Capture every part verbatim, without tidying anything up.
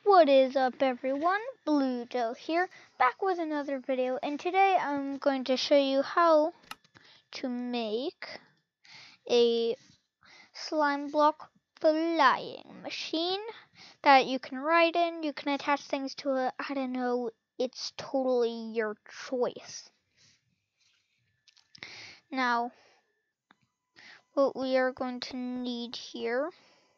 What is up, everyone? Bluedo here, back with another video, and today I'm going to show you how to make a slime block flying machine that you can ride in. You can attach things to it. I don't know, it's totally your choice. Now, what we are going to need here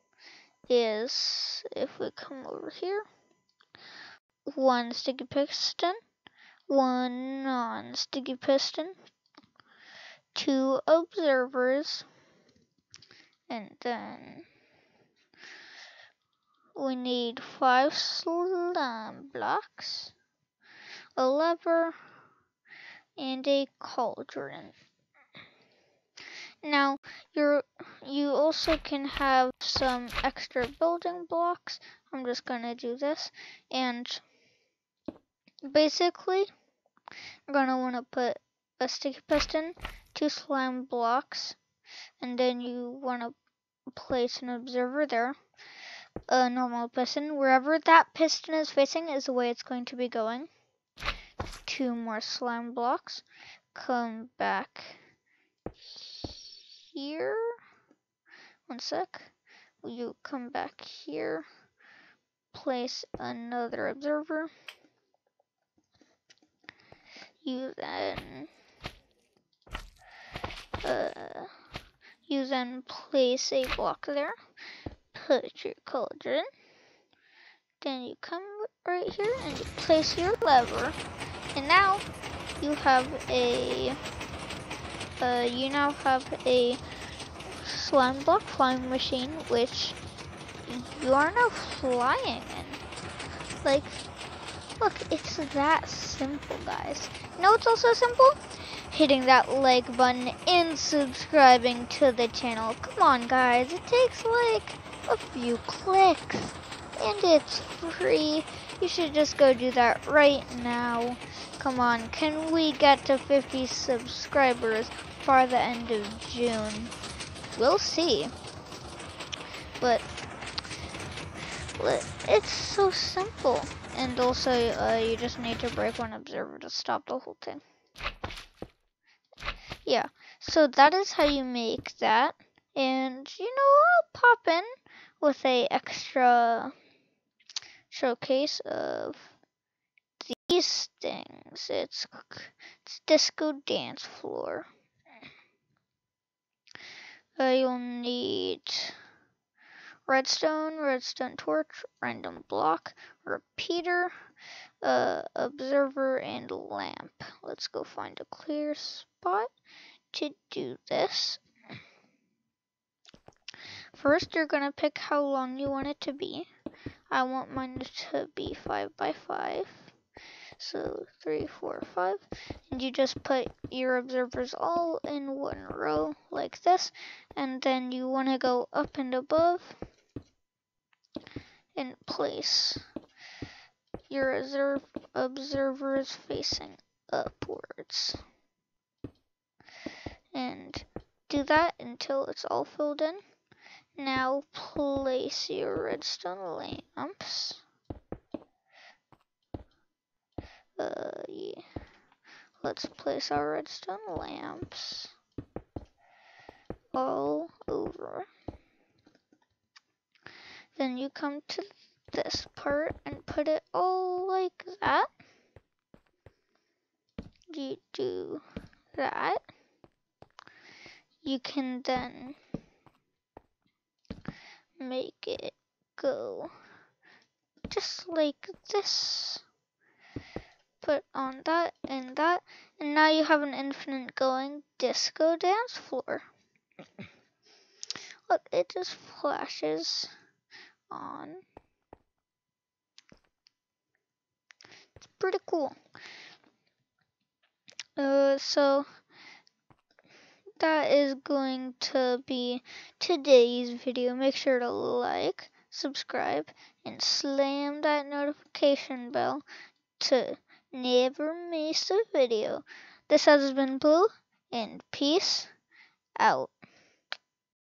is, if we come over here, one sticky piston, one non-sticky piston, two observers, and then we need five slime blocks, a lever, and a cauldron. Now, you're, you also can have some extra building blocks. I'm just going to do this, and basically, you're going to want to put a sticky piston, two slime blocks, and then you want to place an observer there, a normal piston. Wherever that piston is facing is the way it's going to be going. Two more slime blocks. Come back here. One sec. You come back here. Place another observer. You then uh, you then place a block there. Put your cauldron. Then you come right here and you place your lever. And now you have a uh, you now have a slime block flying machine, which you are now flying in. Like, look, it's that simple, guys. You know what's also simple? Hitting that like button and subscribing to the channel. Come on, guys, it takes like a few clicks and it's free. You should just go do that right now. Come on, can we get to fifty subscribers by the end of June? We'll see. But it's so simple. And also, uh, you just need to break one observer to stop the whole thing. Yeah, so that is how you make that. And, you know, I'll pop in with a extra showcase of these things. It's, it's Disco Dance Floor. Uh, you'll need redstone, redstone torch, random block, repeater, uh, observer, and lamp. Let's go find a clear spot to do this. First, you're gonna pick how long you want it to be. I want mine to be five by five. So three, four, five. And you just put your observers all in one row like this. And then you want to go up and above and place your observ observers facing upwards. And do that until it's all filled in. Now place your redstone lamps. Uh, yeah. Let's place our redstone lamps all over. Then you come to this part and put it all like that. You do that. You can then make it go just like this. Put on that and that, and now you have an infinite going disco dance floor. Look, it just flashes on. It's pretty cool. Uh, so that is going to be today's video. Make sure to like, subscribe, and slam that notification bell to never miss a video. This has been Blue, and peace out.